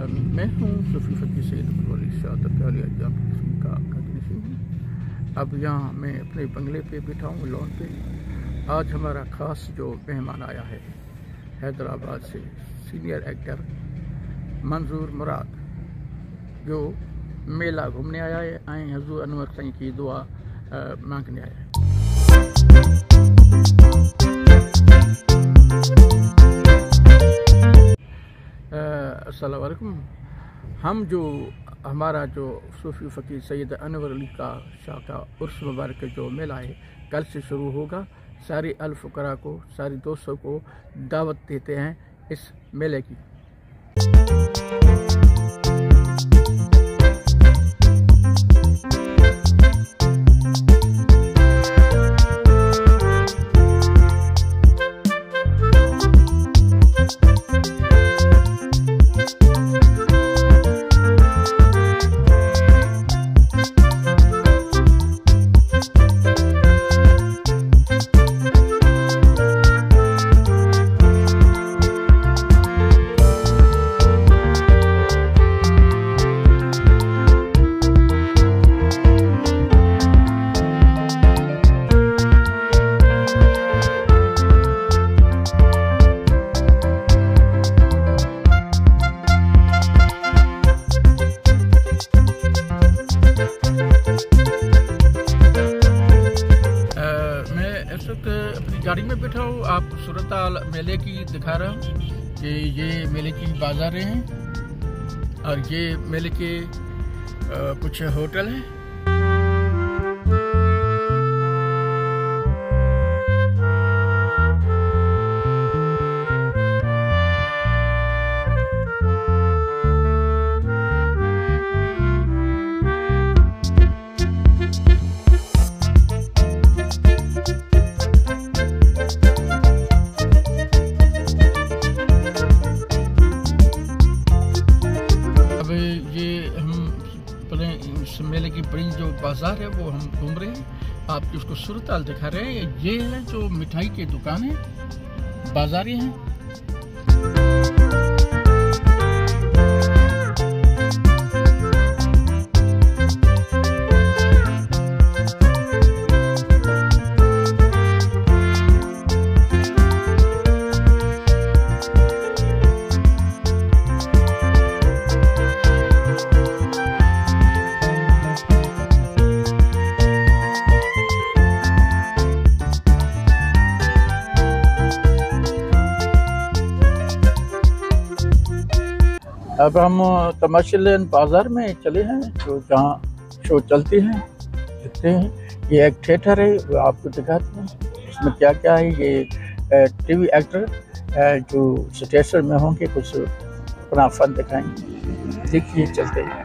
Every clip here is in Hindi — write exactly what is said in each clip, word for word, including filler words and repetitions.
मैं हूँ सुफी फ़कीर सैयद अनवर शाह का कंटिन्यूशन। अब यहाँ मैं अपने बंगले पे बैठा हूँ, लॉन पे। आज हमारा ख़ास जो मेहमान आया है हैदराबाद से, सीनियर एक्टर मंजूर मुराद, जो मेला घूमने आया है, ऐं हज़ूर अनवर साईं की दुआ मांगने आया है। अस्सलाम वालेकुम। हम जो हमारा जो सूफी फ़कीर सैयद अनवर अली का शाह का उर्स मुबारक जो मेला है कल से शुरू होगा। सारे अल फुकरा को, सारे दोस्तों को दावत देते हैं इस मेले की। अपनी गाड़ी में बैठा हूँ, आप सूरत मेले की दिखा रहा हूँ कि ये मेले की बाज़ारें हैं और ये मेले के आ, कुछ होटल हैं। मेले की बड़ी जो बाजार है वो हम घूम रहे हैं, आपको उसको सूरत दिखा रहे हैं। ये है जो मिठाई की दुकान है, बाजारें हैं। अब हम तमाशिल बाज़ार में चले हैं, जो जहाँ शो चलती हैं देखते हैं। ये एक थिएटर है, वो आपको दिखाते हैं इसमें क्या क्या है। ये टीवी एक्टर जो स्टेशन में होंगे कुछ अपना फन दिखाएंगे, देखिए चलते हैं।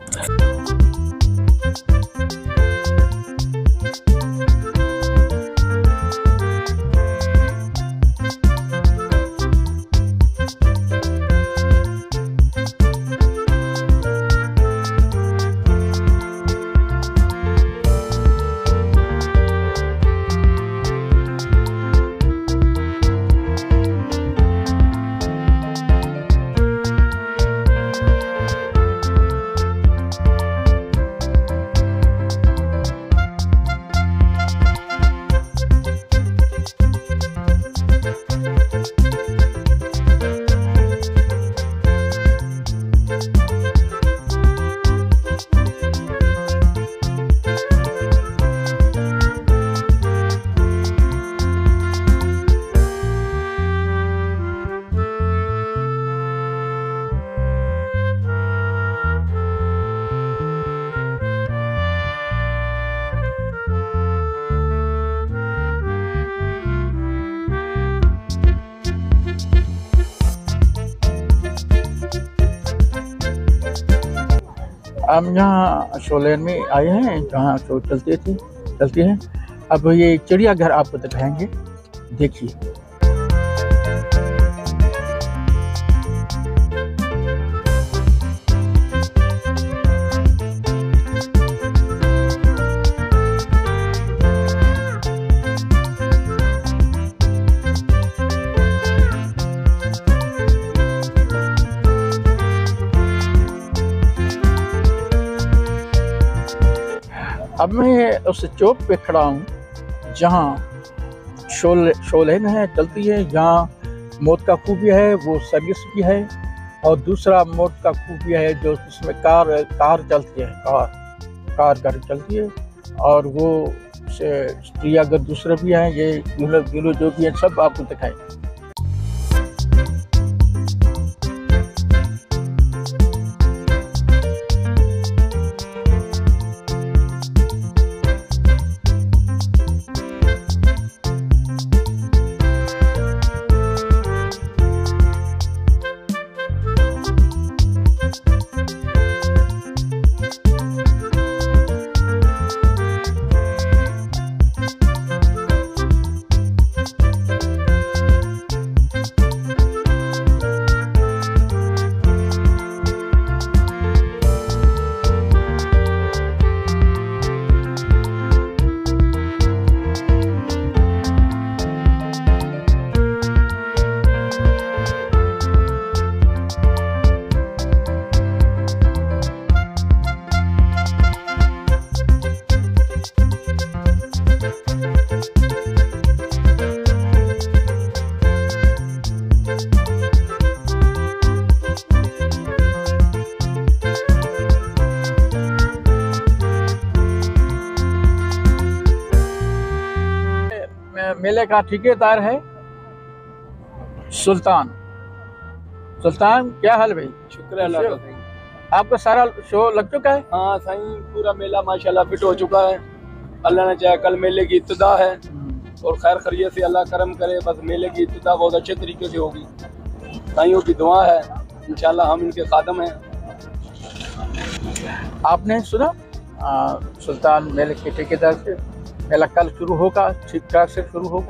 हम यहाँ शोलेन में आए हैं, जहाँ शो चलती थी चलती है। अब ये चिड़ियाघर आपको दिखाएंगे, देखिए। अब मैं उस चौक पे खड़ा हूँ जहाँ शोले शोले है चलती है, जहाँ मौत का खूह भी है, वो सर्विस भी है, और दूसरा मौत का खूह भी है जो उसमें कार कार चलती है, कार कार गाड़ी चलती है, और वो से अगर दूसरे भी हैं, ये गिलो जो भी है सब आपको दिखाएं। मेले का ठेकेदार है सुल्तान। सुल्तान क्या हाल भाई? शुक्र अल्लाह का साईं। आपका सारा शो लग चुका है? हाँ साईं, पूरा मेला माशाल्लाह फिट हो चुका है। अल्लाह ने चाहा कल मेले की इब्तिदा है और खैर खैरियत से अल्लाह करम करे, बस मेले की इब्तिदा बहुत अच्छे तरीके से होगी। साईयों की दुआ है, इंशाल्लाह हम इनके खादम हैं। आपने सुना आ, सुल्तान मेले के ठेकेदार से मेला कल शुरू होगा, ठीक ठाक से शुरू होगा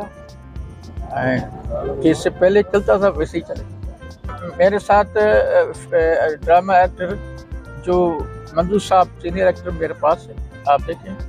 कि इससे पहले चलता था वैसे ही चले। मेरे साथ ड्रामा एक्टर जो मंजूर साहब सीनियर एक्टर मेरे पास है, आप देखें।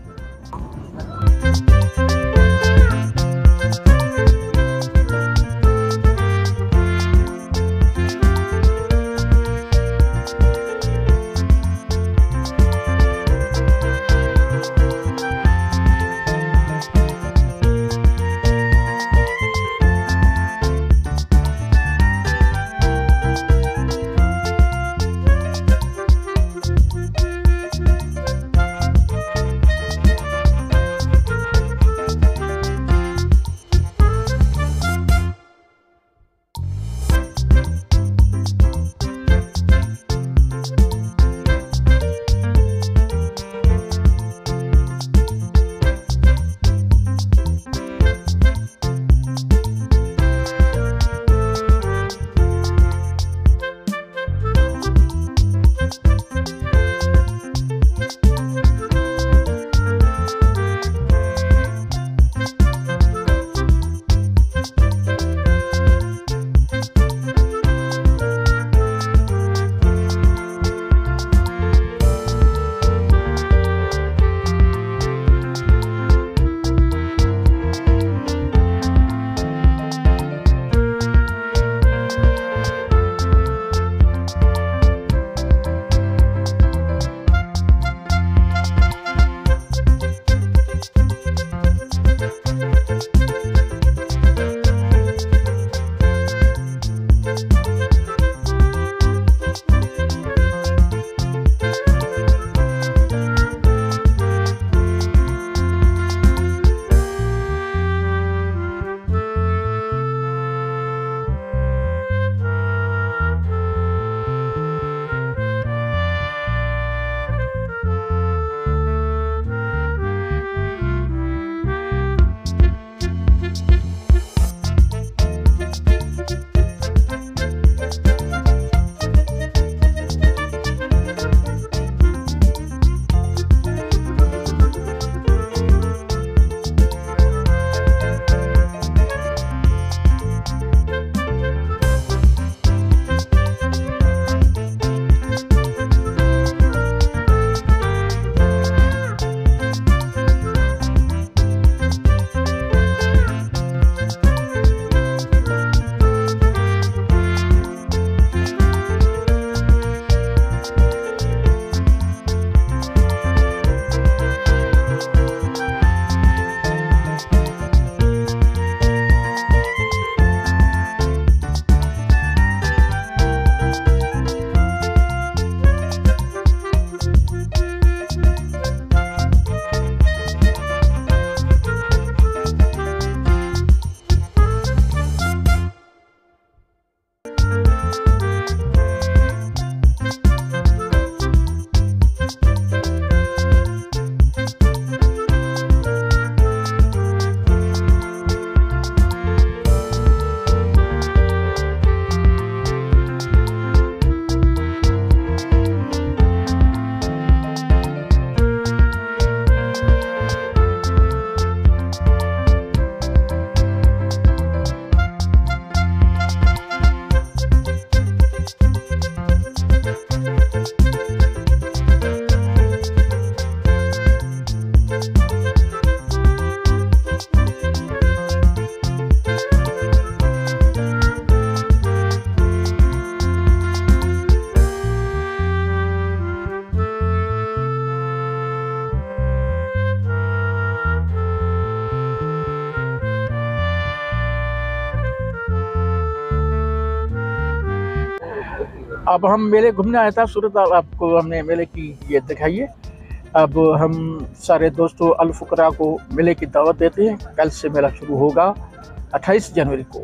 अब हम मेले घूमने आया था सूरत, आपको हमने मेले की ये दिखाइए। अब हम सारे दोस्तों अल फुकरा को मेले की दावत देते हैं। कल से मेला शुरू होगा अट्ठाईस जनवरी को।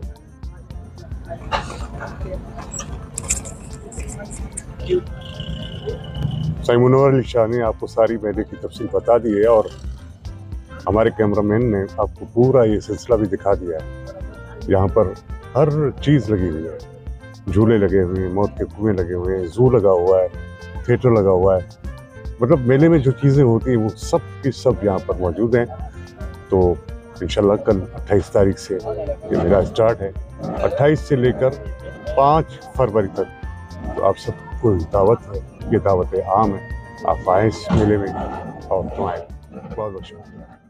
अनवर शाह ने आपको सारी मेले की तफसील बता दी है और हमारे कैमरामैन ने आपको पूरा ये सिलसिला भी दिखा दिया है। यहाँ पर हर चीज़ लगी हुई है, झूले लगे हुए हैं, मौत के कुएं लगे हुए हैं, जू लगा हुआ है, थिएटर लगा हुआ है। मतलब मेले में जो चीज़ें होती हैं वो सब की सब यहाँ पर मौजूद हैं। तो इंशाल्लाह कल अट्ठाईस तारीख से ये मेला स्टार्ट है, अट्ठाईस से लेकर पाँच फरवरी तक। तो आप सबको दावत है, ये दावत आम है, आप आए इस मेले में और तो आए। बहुत बहुत शुक्रिया।